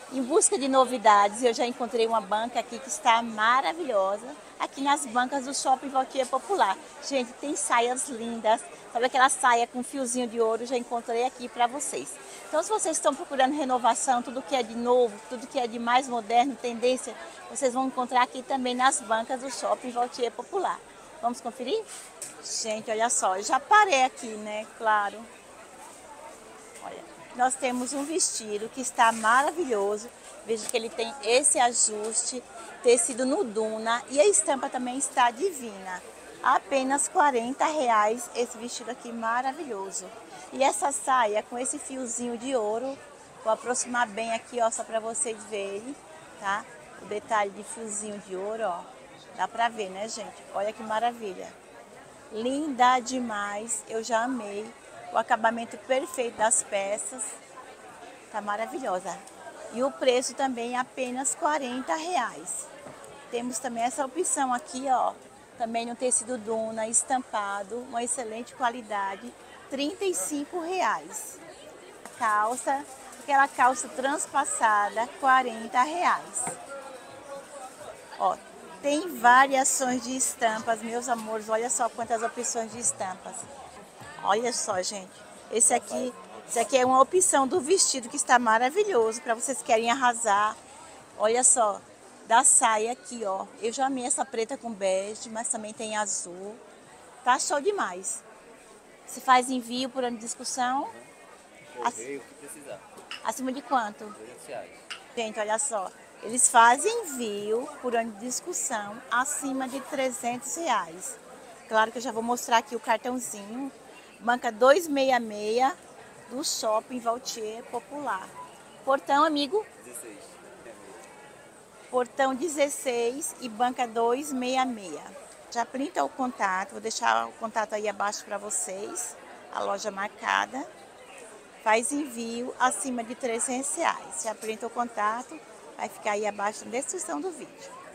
Em busca de novidades, eu já encontrei uma banca aqui que está maravilhosa, aqui nas bancas do Shopping Valqueira Popular. Gente, tem saias lindas, sabe aquela saia com fiozinho de ouro, já encontrei aqui para vocês. Então, se vocês estão procurando renovação, tudo que é de novo, tudo que é de mais moderno, tendência, vocês vão encontrar aqui também nas bancas do Shopping Valqueira Popular. Vamos conferir? Gente, olha só, eu já parei aqui, né? Claro. Olha, nós temos um vestido que está maravilhoso. Veja que ele tem esse ajuste, tecido no Duna e a estampa também está divina. Apenas R$ 40 esse vestido aqui maravilhoso. E essa saia com esse fiozinho de ouro, vou aproximar bem aqui, ó, só para vocês verem, tá? O detalhe de fiozinho de ouro, ó. Dá pra ver, né, gente? Olha que maravilha. Linda demais, eu já amei. O acabamento perfeito das peças, tá maravilhosa. E o preço também é apenas R$ 40. Temos também essa opção aqui, ó, também no tecido Duna, estampado, uma excelente qualidade, R$ 35. Calça, aquela calça transpassada, R$ 40. Ó, tem variações de estampas, meus amores, olha só quantas opções de estampas. Olha só, gente. Esse aqui é uma opção do vestido que está maravilhoso para vocês que querem arrasar. Olha só, da saia aqui, ó. Eu já amei essa preta com bege, mas também tem azul. Tá show demais. Se faz envio por ano de discussão. Correio, o que precisar. Acima de quanto? R$ 200. Gente, olha só. Eles fazem envio por ano de discussão acima de R$ 300. Claro que eu já vou mostrar aqui o cartãozinho. Banca 266 do Shopping Valqueira Popular. Portão, amigo? 16. Portão 16 e banca 266. Já printa o contato, vou deixar o contato aí abaixo para vocês. A loja marcada. Faz envio acima de R$ 300. Já printa o contato, vai ficar aí abaixo na descrição do vídeo.